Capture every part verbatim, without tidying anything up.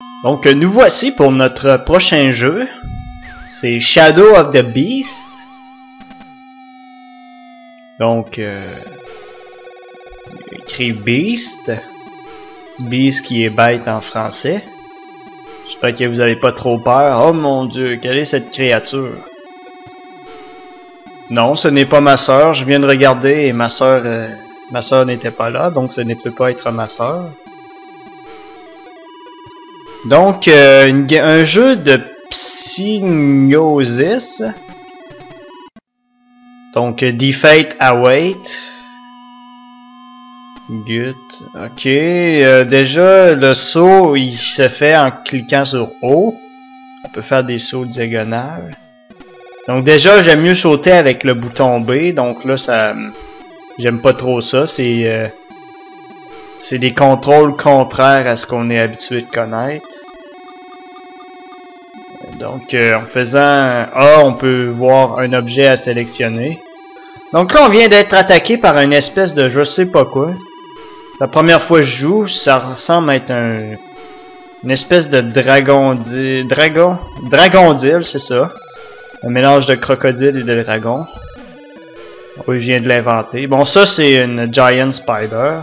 Donc nous voici pour notre prochain jeu. C'est Shadow of the Beast. Donc euh, écrit Beast. Beast qui est bête en français. J'espère que vous n'avez pas trop peur. Oh mon dieu, quelle est cette créature? Non, ce n'est pas ma soeur. Je viens de regarder et ma soeur, euh, ma soeur n'était pas là, donc ce ne peut pas être ma soeur. Donc, euh, une, un jeu de Psygnosis. Donc, Defeat Await. Gut. Ok. Euh, déjà, le saut, il se fait en cliquant sur O. On peut faire des sauts diagonales. Donc déjà, j'aime mieux sauter avec le bouton B. Donc là, ça, j'aime pas trop ça. C'est euh, c'est des contrôles contraires à ce qu'on est habitué de connaître. Donc, euh, en faisant A, on peut voir un objet à sélectionner. Donc là, on vient d'être attaqué par une espèce de je sais pas quoi. La première fois que je joue, ça ressemble à être un, une espèce de dragondile. Dragon? Dragondile, c'est ça. Un mélange de crocodile et de dragon. Oui, je viens de l'inventer. Bon, ça, c'est une Giant Spider.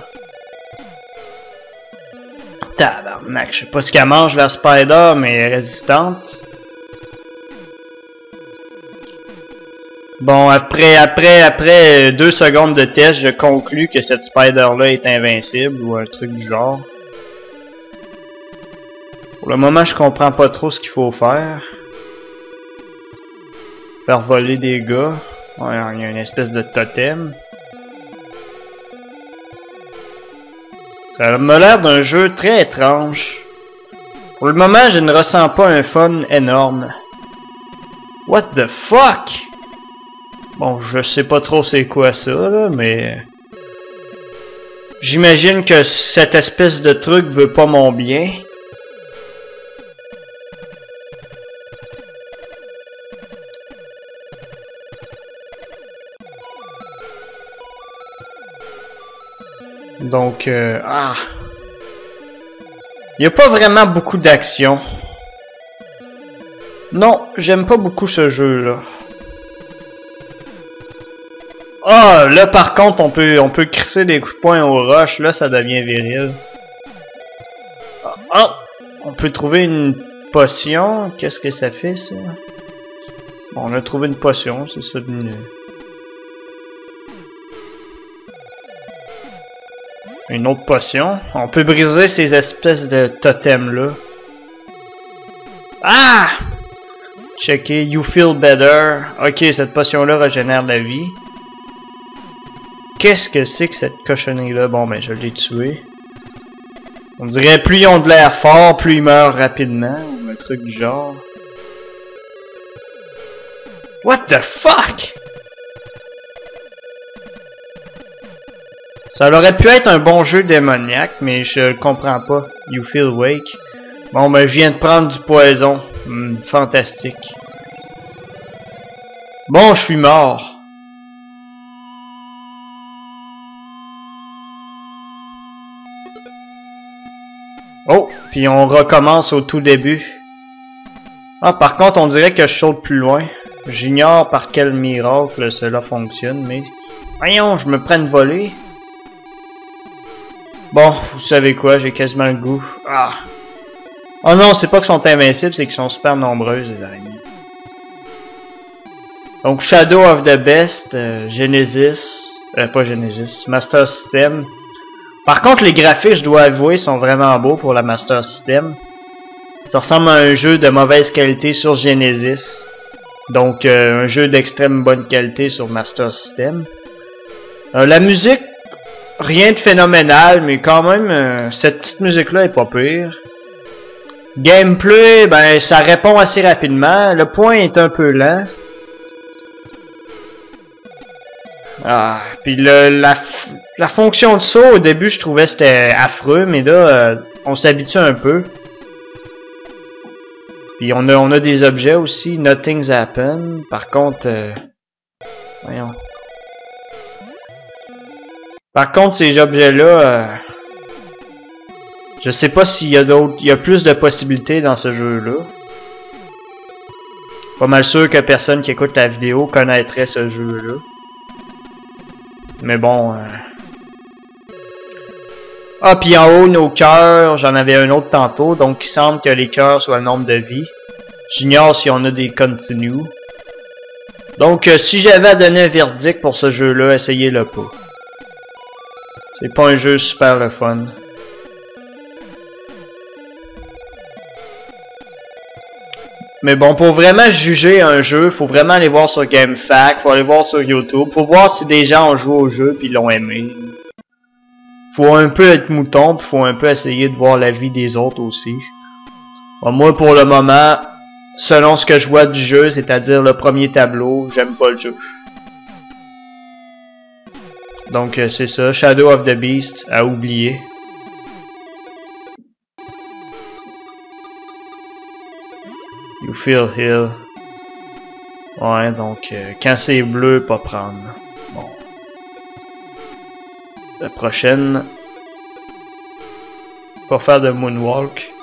Tabarnak, je sais pas ce qu'elle mange, la Spider, mais elle est résistante. Bon, après, après, après deux secondes de test, je conclus que cette Spider-là est invincible ou un truc du genre. Pour le moment, je comprends pas trop ce qu'il faut faire. Faire voler des gars. Ouais, il y a une espèce de totem. Ça m'a l'air d'un jeu très étrange. Pour le moment, je ne ressens pas un fun énorme. What the fuck? Bon, je sais pas trop c'est quoi ça, là, mais... J'imagine que cette espèce de truc veut pas mon bien. Donc, euh, ah, il n'y a pas vraiment beaucoup d'action. Non, j'aime pas beaucoup ce jeu-là. Ah, là par contre, on peut, on peut crisser des coups de poing aux roches. Là, ça devient viril. Ah, ah, on peut trouver une potion. Qu'est-ce que ça fait, ça? Bon, on a trouvé une potion, c'est ça de mieux. Une autre potion. On peut briser ces espèces de totems-là. Ah! Checker. You feel better. Ok, cette potion-là régénère la vie. Qu'est-ce que c'est que cette cochonnerie-là? Bon, ben, je l'ai tué. On dirait plus ils ont de l'air fort, plus ils meurent rapidement. Un truc du genre. What the fuck? Ça aurait pu être un bon jeu démoniaque, mais je le comprends pas. You feel wake. Bon, ben, je viens de prendre du poison. Hmm, fantastique. Bon, je suis mort. Oh, puis on recommence au tout début. Ah, par contre, on dirait que je saute plus loin. J'ignore par quel miracle cela fonctionne, mais... Voyons, je me prends une volée. Bon, vous savez quoi, j'ai quasiment le goût. Ah. Oh non, c'est pas qu'ils sont invincibles, c'est qu'ils sont super nombreuses, les araignées. Donc, Shadow of the Beast, euh, Genesis, euh, pas Genesis, Master System. Par contre, les graphiques, je dois avouer, sont vraiment beaux pour la Master System. Ça ressemble à un jeu de mauvaise qualité sur Genesis. Donc, euh, un jeu d'extrême bonne qualité sur Master System. Euh, la musique, rien de phénoménal, mais quand même, euh, cette petite musique-là est pas pire. Gameplay, ben, ça répond assez rapidement. Le point est un peu lent. Ah, puis le, la, la fonction de saut, au début, je trouvais c'était affreux, mais là, euh, on s'habitue un peu. Puis on a, on a des objets aussi, nothing's happen. Par contre, euh, voyons. Par contre, ces objets-là, euh, Je sais pas s'il y a d'autres. Il y a plus de possibilités dans ce jeu-là. Pas mal sûr que personne qui écoute la vidéo connaîtrait ce jeu-là. Mais bon. Euh... Ah, puis en haut, nos cœurs, j'en avais un autre tantôt, donc il semble que les cœurs soient le nombre de vies. J'ignore si on a des continues. Donc, euh, si j'avais à donner un verdict pour ce jeu-là, essayez-le pas. C'est pas un jeu super le fun. Mais bon, pour vraiment juger un jeu, faut vraiment aller voir sur GameFAQ, faut aller voir sur YouTube, faut voir si des gens ont joué au jeu puis l'ont aimé. Faut un peu être mouton, puis faut un peu essayer de voir la vie des autres aussi. Bon, moi, pour le moment, selon ce que je vois du jeu, c'est-à-dire le premier tableau, j'aime pas le jeu. Donc, euh, c'est ça. Shadow of the Beast à oublier. You Feel Hill. Ouais, donc, euh, quand c'est bleu, pas prendre. Bon. La prochaine. Pas faire de moonwalk.